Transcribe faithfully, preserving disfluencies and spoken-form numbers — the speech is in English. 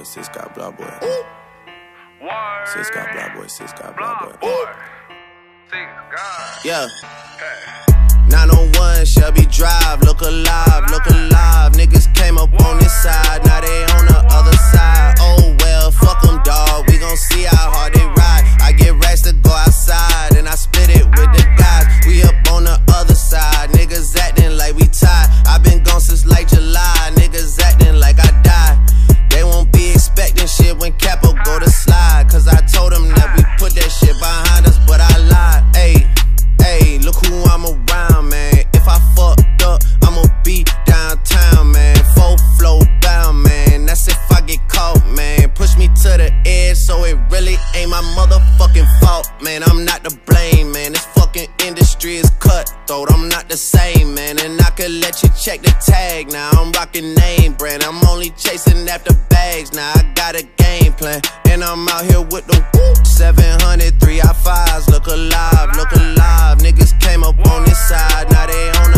Sis got blah boy. Sis got blah boy, sis got blah boy. Yeah. nine oh one Shelby Drive, look alive, look alive. Niggas came up on this side, now they on the other side. Oh well, fuck them, dawg, we gon' see how hard they ride. I get racks to go outside, and I split it with the guys. We up on the other side, niggas acting like we tied. I been gone since like July, niggas acting like I died. They won't be expecting shit when Capo go to slide, cause I told them that we put that shit behind us, but I lied. Ayy, ayy, look who I'm around, man. If I fucked up, I'ma be downtown, man. Full flow bound, man. That's if I get caught, man. Push me to the edge, so it really ain't my motherfucking fault, man. I'm not to blame, man. This fucking industry is cutthroat. I'm not the same, man. And I could let you check the tag now. I'm rocking name brand. I'm only chasing after bags now. I got a game plan, and I'm out here with the whoop. seven hundred, three I fives. Look alive, look alive. Niggas came up on this side, now they on the